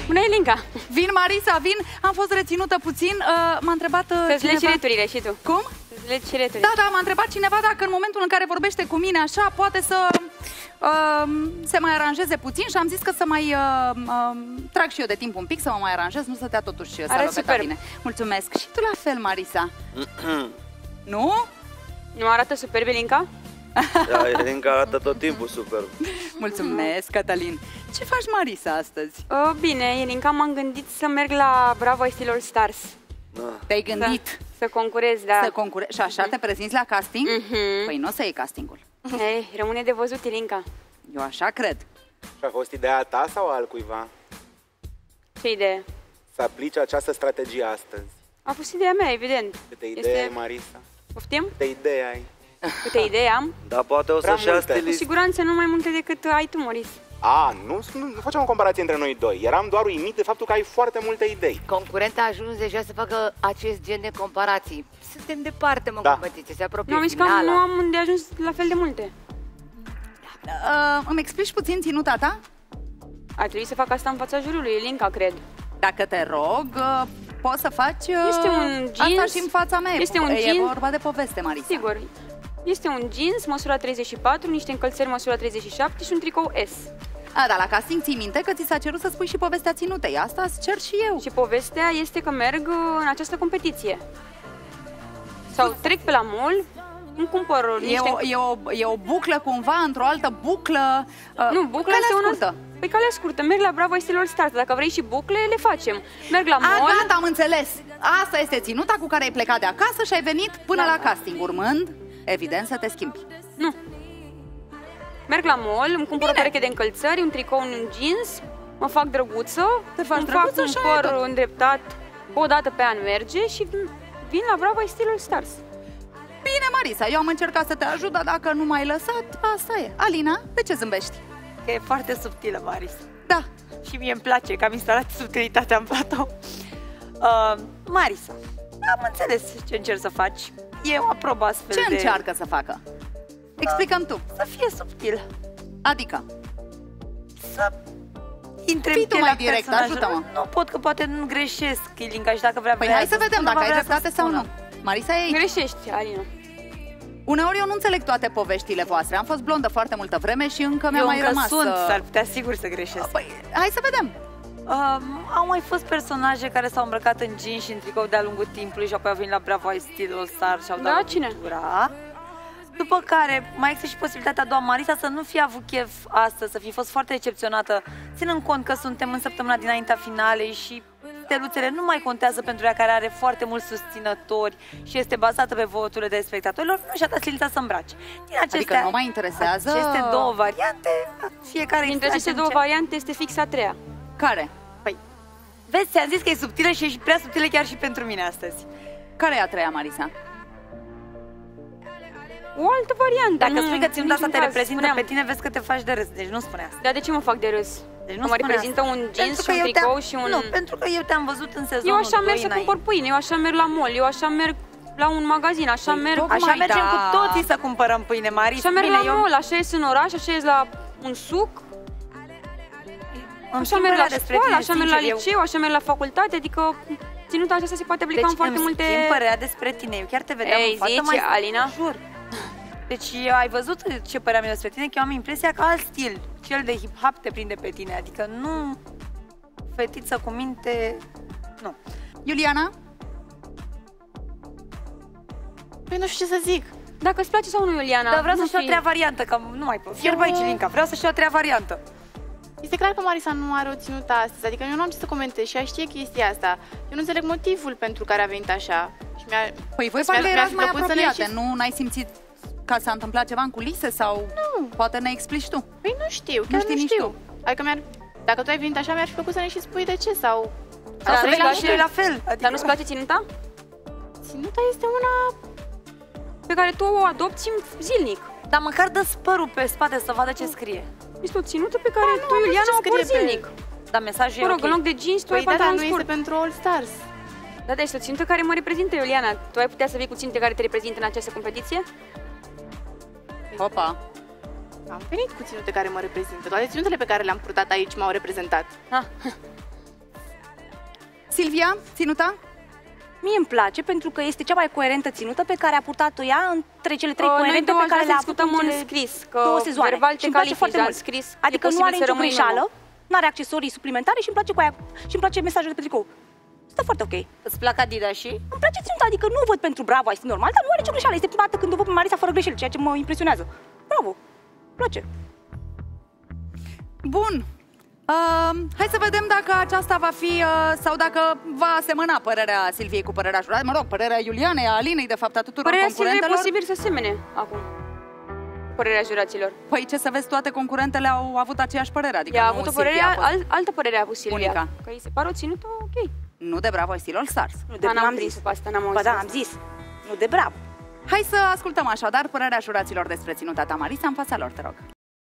Bună, Elinca! Vin, Marisa, vin. Am fost reținută puțin. M-a întrebat Să-ți legi returile și tu. Cum? Să-ți legi returile. Da, m-a întrebat cineva dacă în momentul în care vorbește cu mine așa, poate să se mai aranjeze puțin și am zis că să mai trag și eu de timp un pic, să mă mai aranjez, nu stătea totuși salopeta bine. Mulțumesc. Și tu la fel, Marisa. Nu? Nu arată superb, Elinca? Da, Elinca arată tot timpul super. Mulțumesc, Cătălin. Ce faci, Marisa, astăzi? Bine, Elinca, m-am gândit să merg la Bravo I Still All Stars. Te-ai gândit? Să concurez, da. Să concurezi. Și așa te prezinți la casting? Păi nu o să iei castingul. Ei, rămâne de văzut, Elinca. Eu așa cred. Și a fost ideea ta sau al cuiva? Ce idee? Să aplici această strategie astăzi. A fost ideea mea, evident. Câte idei ai, Marisa? Poftim? Câte idei ai? Câte idei am? Da, poate o să-și ia Cu stilist. siguranță nu mai multe decât ai tu, Moris. Nu facem o comparație între noi doi. Eram doar uimit de faptul că ai foarte multe idei. Concurența a ajuns deja să facă acest gen de comparații. Suntem departe, competiție, se apropie Nu, am zis că nu am de ajuns la fel de multe. Îmi explici puțin ținuta ta? Ar trebui să fac asta în fața jurului, Elinca, cred. Dacă te rog, poți să faci este un jeans, asta și în fața mea. Este un e jeans, vorba de poveste, Marisa. Sigur. Este un jeans, măsura 34, niște încălțări măsura 37 și un tricou S. Dar la casting ții minte că ți s-a cerut să spui și povestea ținutei. Asta îți cer și eu. Și povestea este că merg în această competiție. Sau trec pe la mall, îmi cumpăr niște... E o buclă cumva, într-o altă buclă. Nu, bucla este una... Păi calea scurtă, merg la Bravo I Still All Stars. Dacă vrei și bucle, le facem. Merg la mall... Gata, am înțeles. Asta este ținuta cu care ai plecat de acasă și ai venit până la casting, urmând, evident, să te schimbi. Nu. Merg la mall, îmi cumpăr o pereche de încălțări, un tricou, un jeans, mă fac drăguță, îmi fac un păr îndreptat, o dată pe an merge și vin la Bravo I Still All Stars. Bine, Marisa, eu am încercat să te ajut, dar dacă nu m-ai lăsat, asta e. Alina, de ce zâmbești? Că e foarte subtilă, Maris. Da. Și mie îmi place că am instalat subtilitatea în platou. Marisa, am înțeles ce încerci să faci. Eu aprob astfel Ce încearcă să facă? Explicăm tu. Să fie subtil. Adică? Să intre Fii tu mai direct, ajută-mă. Nu pot, că poate nu greșesc, Ilinca, și dacă vrea... Păi hai să vedem dacă ai dreptate sau nu. Marisa e aici. Greșești, Alina. Uneori eu nu înțeleg toate poveștile voastre. Am fost blondă foarte multă vreme și încă mi-a mai rămas... s-ar putea sigur să greșesc. Păi, hai să vedem. Au mai fost personaje care s-au îmbrăcat în jeans și în tricou de-a lungul timpului și apoi au venit la Bravo I Still All Stars și au dat gura. După care mai există și posibilitatea a doua, Marisa, să nu fi avut chef astăzi, să fi fost foarte decepționată, ținând cont că suntem în săptămâna dinaintea finalei și steluțele nu mai contează pentru ea, care are foarte mulți susținători și este bazată pe voturile de spectatorilor, nu și-a dat silința să îmbrace. Adică nu mai interesează... Aceste două variante, fiecare... Dintre aceste două variante este fix a treia. Care? Păi, vezi, ți-am zis că e subtilă și e prea subtilă chiar și pentru mine astăzi. Care e a treia, Marisa? O altă variantă. Dacă spui că ținuta asta te reprezintă pe tine, vezi că te faci de râs, deci nu spune asta. Dar de ce mă fac de râs? Deci nu mă reprezintă un jeans și un tricou și un... Nu, pentru că eu te-am văzut în sezonul 2 Eu așa merg să cumpăr pâine, eu așa merg la mall, eu așa merg la un magazin, așa merg... Așa mergem cu toții să cumpărăm pâine, Maris. Așa merg la mall, așa ies în oraș, așa ies la un suc. Așa merg la școală, așa merg la liceu, așa merg la facultate, adică... Ținuta aceasta se poate aplica în foarte multe... Deci îmi părea despre tine, eu chiar te vedeam în față mai... Alina? Jur. Deci ai văzut ce părea mie despre tine, că eu am impresia că alt stil, cel de hip-hop te prinde pe tine, adică nu fetiță cu minte, nu. Iuliana? Păi nu știu ce să zic. Dacă îți place sau nu, Iuliana? Dar vreau să știu a treia variantă, că nu mai pot. Fierb aici, Linca, vreau să știu a treia variantă. Este clar că Marisa nu are o ținută astăzi, adică eu nu am ce să comentez și ea știe chestia asta. Eu nu înțeleg motivul pentru care a venit așa. Și păi voi parcă erați mai apropiate, nu n-ai simțit că s-a întâmplat ceva în culise sau... Nu. Poate ne explici tu. Păi nu știu, chiar nu știu. Adică dacă tu ai venit așa, mi-ar fi plăcut să ne și spui de ce sau... Sau să vei și la fel. Dar nu-ți place ținuta? Ținuta este una... pe care tu o adopți zilnic. Dar măcar dă-ți părul pe spate să vadă ce scrie. Este o ținută pe care tu, Iuliana, o porți zilnic. Dar mesajul e ok. În loc de jeans, tu ai pantaloni scurt. Nu este pentru All Stars. Da, este o ținută care mă reprezintă, Iuliana. Tu ai putea să vii cu ținute care te reprezintă în această competiție? Opa! Am venit cu ținute care mă reprezintă. Toate ținutele pe care le-am purtat aici m-au reprezentat. Silvia, ținuta? Mie îmi place pentru că este cea mai coerentă ținută pe care a purtat-o ea între cele 3 coerente pe care le-a avut în scris, că 2 sezoane. verbal te califici, dar scris adică nu are nicio greșeală, nu are accesorii suplimentare și îmi place cu aia, și îmi place mesajul de pe tricou. Stă foarte ok. Îți plac Adidas și? Îmi place ținuta, adică nu o văd pentru Bravo, este normal, dar nu are nicio greșeală. Este prima dată când o văd pe Marisa fără greșeli, ceea ce mă impresionează. Bravo, îmi place. Bun. Hai să vedem dacă aceasta va fi sau dacă va asemăna părerea Silviei cu părerea jurată. Mă rog, părerea Iulianei, a Alinei, de fapt, a tuturor concurentelor. Părerea Silviei e posibil să semene acum. Părerea juraților. Păi ce să vezi, toate concurentele au avut aceeași părere. Adică ea a avut o părere, altă părere a avut Silvia. Unica. Că îi se pare o ținută ok. Nu de Bravo, ai stil All Stars. Nu de Bravo, am zis. Asta n-am auzit. Ba da, am zis. Nu de Bravo. Hai să ascultăm așadar părerea juraților despre ținuta ta, Marisa, în fața lor, te rog.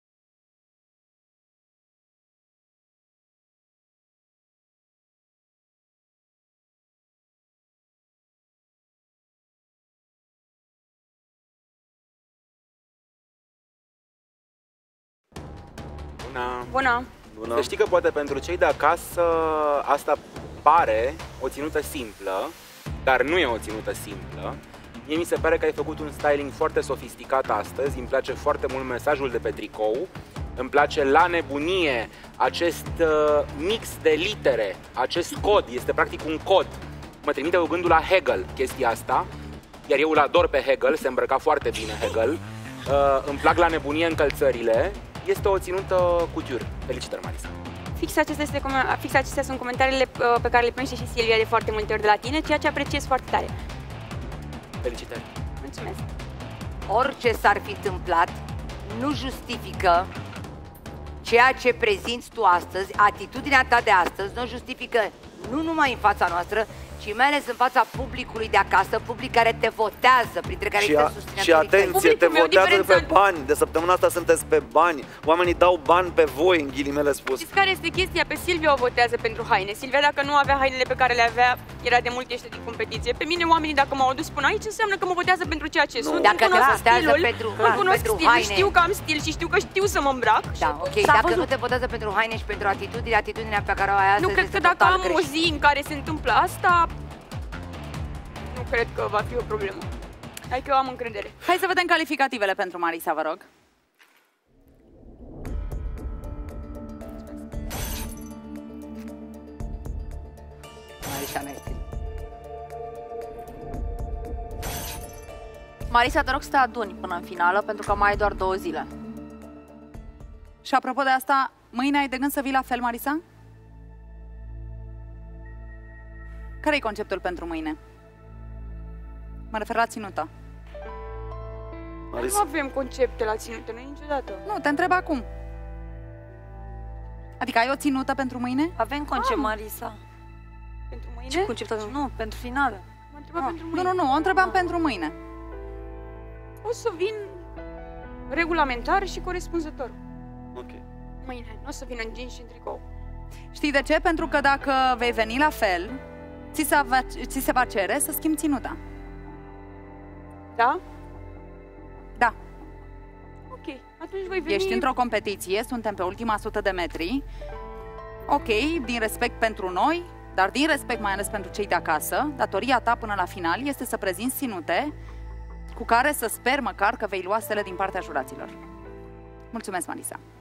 Bună! Bună! Să știi că poate pentru cei de acasă asta pare o ținută simplă, dar nu e o ținută simplă. Mie mi se pare că ai făcut un styling foarte sofisticat astăzi, îmi place foarte mult mesajul de pe tricou, îmi place la nebunie acest mix de litere, acest cod, este practic un cod. Mă trimite cu gândul la Hegel chestia asta, iar eu îl ador pe Hegel, se îmbrăca foarte bine Hegel. Îmi plac la nebunie încălțările. Este o ținută couture. Felicitări, Marisa. Fix acestea sunt comentariile pe care le primește și Silvia de foarte multe ori de la tine, ceea ce apreciez foarte tare. Felicitări. Mulțumesc. Orice s-ar fi întâmplat, nu justifică ceea ce prezinți tu astăzi, atitudinea ta de astăzi, nu justifică nu numai în fața noastră, ci mai ales în fața publicului de acasă, public care te votează, printre care există susținătorii. Și atenție, te votează pe bani. De săptămâna asta sunteți pe bani. Oamenii dau bani pe voi, în ghilimele spus. Știți care este chestia? Pe Silvia o votează pentru haine. Silvia, dacă nu avea hainele pe care le avea, era de mult ieșită din competiție. Pe mine, oamenii, dacă m-au adus până aici, înseamnă că mă votează pentru ceea ce sunt. Dacă te votează pentru haine, știu că am stil și știu că știu să mă îmbrac. Da, ok. Dacă nu te votează pentru haine și pentru atitudinea pe care o ai astăzi, nu cred că dacă am o zi în care se întâmplă asta, nu cred că va fi o problemă. Hai că eu am încredere. Hai să vedem calificativele pentru Marisa, vă rog. Marisa, te rog să te aduni până în finală, pentru că mai ai doar 2 zile. Și apropo de asta, mâine ai de gând să vii la fel, Marisa? Care e conceptul pentru mâine? Mă refer la ținută. Nu avem concepte la ținută, noi niciodată. Nu, te întreb acum. Adică ai o ținută pentru mâine? Avem concept, Marisa. Pentru mâine? Ce concept avem? Nu, pentru finală. Mă întreba pentru mâine. Nu, o întrebam pentru mâine. O să vin regulamentar și corespunzător. Ok. Mâine, nu o să vin în jeans și în tricou. Știi de ce? Pentru că dacă vei veni la fel, ți se va cere să schimbi ținuta. Da? Da. Ok, atunci voi veni... Ești într-o competiție, suntem pe ultima 100 de metri. Ok, din respect pentru noi, dar din respect mai ales pentru cei de acasă, datoria ta până la final este să prezinți ținute cu care să sper măcar că vei lua stele din partea juraților. Mulțumesc, Marisa!